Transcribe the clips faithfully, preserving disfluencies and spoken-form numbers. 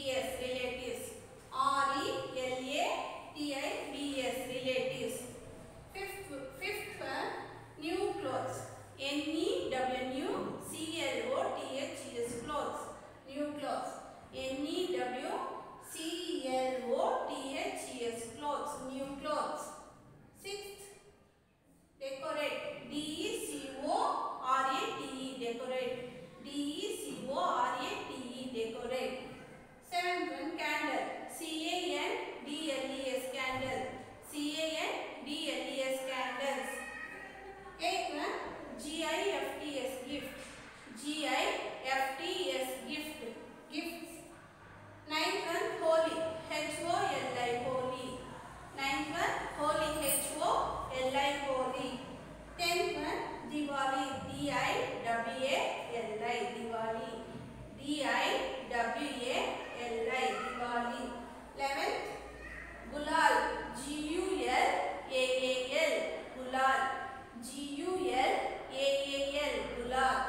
S, relatives. R E L A T I V S, relatives. Fifth, fifth one, new clothes. N E W C L O T H E S, clothes. New clothes. N E W C L O T H E S, clothes. New clothes. Sixth, decorate. D E C O R A T E, decorate. D E C O R A T E, decorate. Seventh one, candle. C A N D L E S, candle. C A N D L E S, candles. Eighth one, G I F T S, gift. G I F T S, gift. Gifts. Ninth one, holy. H O L I, holy. Ninth one, holy. H O L I, holy. Tenth one, Diwali. D I W A L I, Diwali. D I W A L I, Diwali. Eleventh, Gulal. G U L A A L, Gulal. G U L A A L, Gulal.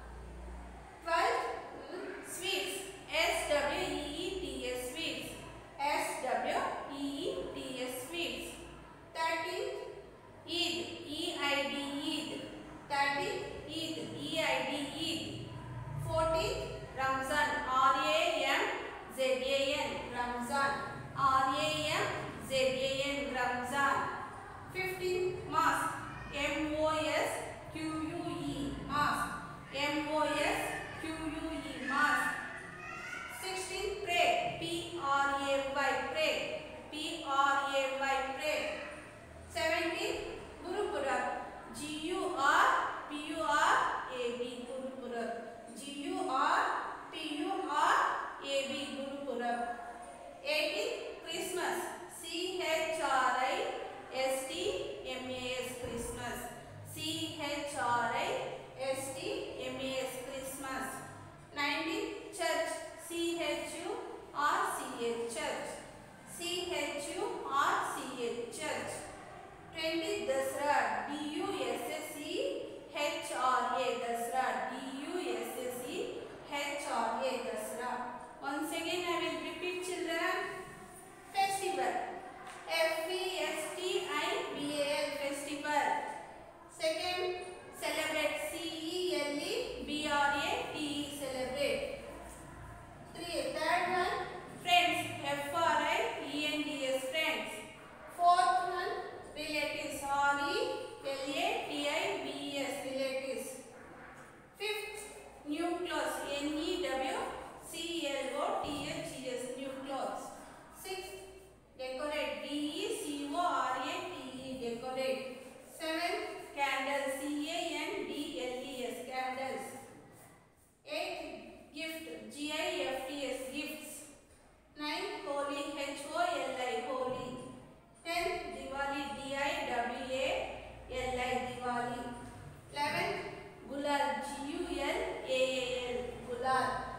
Twelfth, sweets. S W E E T S, sweets. S W E E T S, sweets. Thirteenth, Eid. E I D, Eid. Thirteenth, Eid. E I D, Eid. Fourteenth, Ramzan. R A M Z A N, Ramzan. R A M Z A N, Ramzan. Fifteenth, mask. M O S Q U E, mask. M O S Q U E, mask. Sixteenth, pray. P R A Y, pray. P R A Y, pray. Seventeenth, Gurupurab. G U R P U R A B, Gurupurab. G U R P U R A B, Gurupurab. Eighteenth, Christmas. C H R I S T M A S, Christmas. C H R I S T M A S, Christmas. Nineteenth, church. C H U R C H, church. C H U R C H, church. Twentieth, Dasra. D U S S E H R A, Dasra. D U S S E H R A, Dasra. Once again I will repeat, children. Festival. F E S T I V A L, festival. Second, celebrate. C E L E B R A T E, celebrate. Three, third one, friends. F R I E N D S, friends. Fourth one, relatives. R E L A T I V E S, relatives. Fifth, new clothes. N E W C L O T H E S, new clothes. Sixth, decorate. D E C O R A T E, decorate. Seventh, candles. C A N D L E S, candles. Eighth, gift. G I F T S, gifts. Ninth, holy. H O L I, holy. Tenth, Diwali. D I W A L I, Diwali. Eleventh, Gulal. G U L A A L, Gulal.